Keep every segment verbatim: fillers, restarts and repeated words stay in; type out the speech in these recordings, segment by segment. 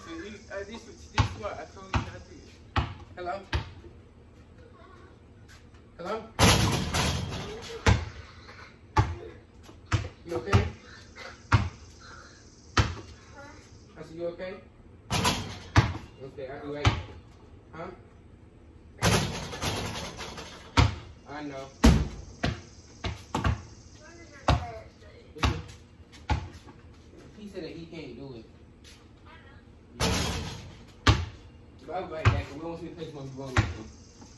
Uh, this, this is what I told you not to. Hello? Hello? You okay? I said, you okay? Okay, I'll be right. Huh? I know. He said that he can't do it. But I'll be right back. We won't see the place when we wrong with him.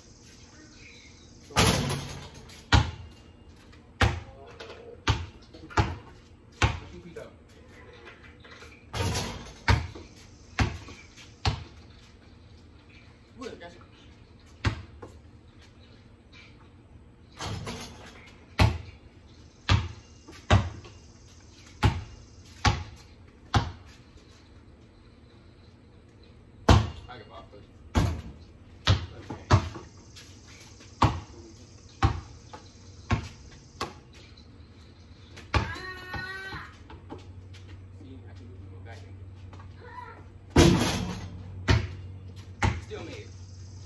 Keep it up. Look, that's it. I get off it. Still made it.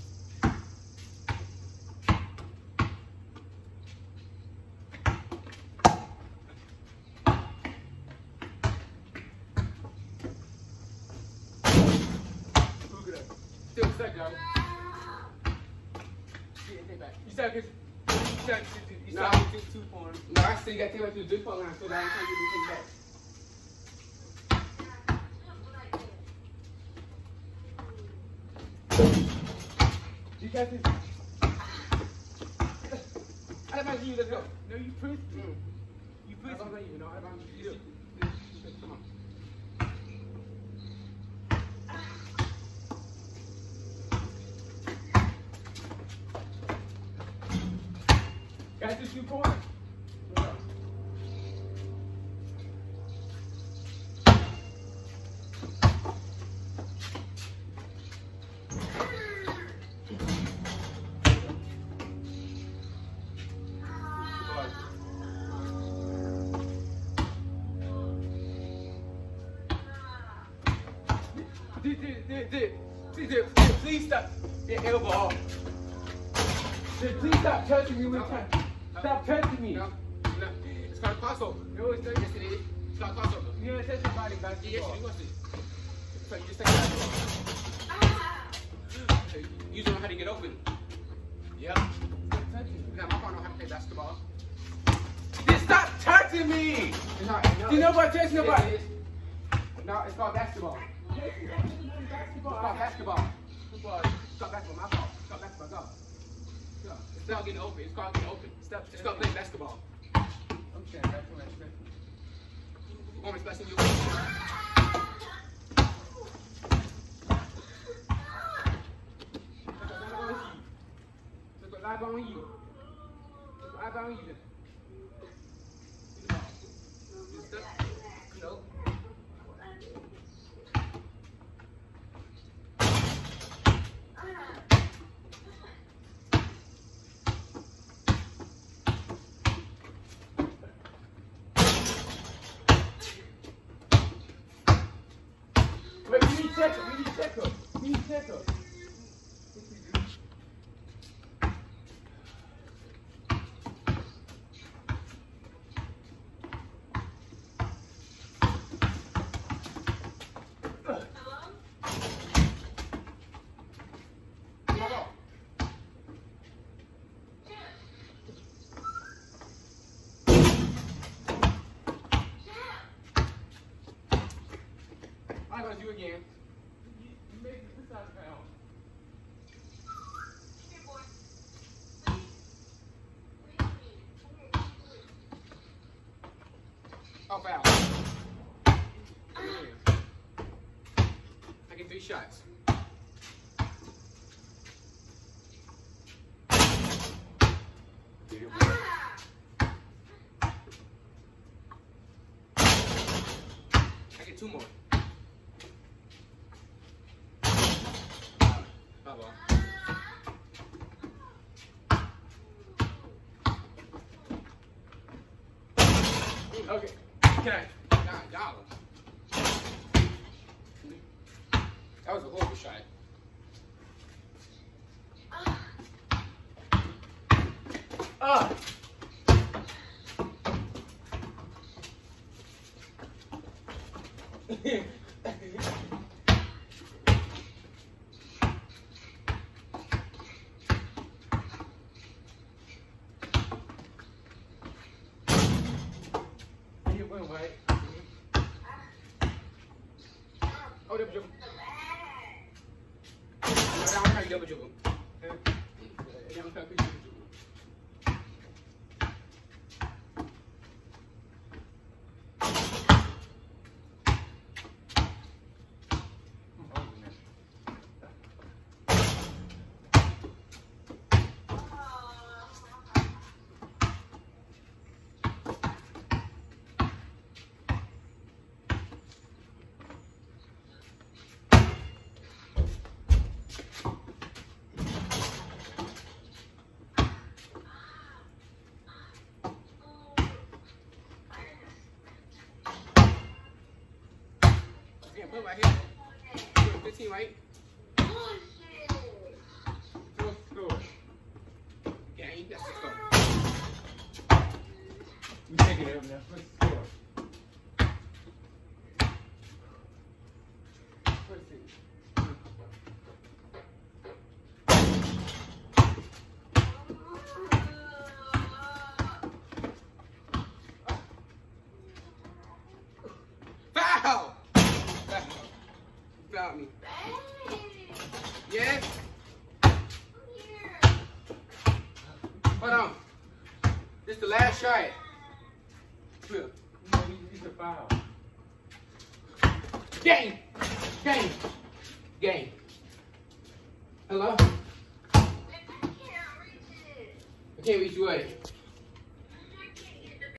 Still stuck, y'all. You stuck his. You stuck his. You stuck his two form. No, I still got to take to the good line so that I can't get this back. You got this. I don't mind you. Let's go. No, you pushed me. Mm. You pushed me. I don't mind you. No, I don't mind you. Come on. Got this two points. Please stop. Your elbow off. Please stop touching me with time. Stop touching me. No, no. It's called crossover. No, it's not. Yes, it is. It's called crossover. You don't touch your body basketball. Yes, you want to. So you just take basketball. You don't know how to get open. Yep. Stop touching me. Now, my phone know how to play basketball. Just stop touching me. It's not, no, you know what? Touch nobody. Yes, it is. No, it's called basketball. It's called basketball. Football. It's called basketball. My fault. It's called basketball. Go. Go. It's not getting open. It's called getting open. Stop. It's called playing basketball. I'm saying that's what I'm saying. We're going to respect you. Live on you. Live on you. Just step. No. Wait, we need check up. We need check up. We need check up. I'm going to do again. You, you made this side foul. Here, boy. Oh, foul. I get three shots. I get two more. Okay. Can I? Y'all. That was a horrible shot. Ah. You went right. Oh, double jump. Down, try double jump. Down, try double jump. Yeah, put it right here. fifteen, right? Fourth score. Game, that's the score. We taking it up now. What's the score? What's it? Foul! Foul me. Yes? Hold on. This is the last shot. Flip. No, he, he's a foul. Game! Game! Game. Hello? I can't reach it. I can't reach you what?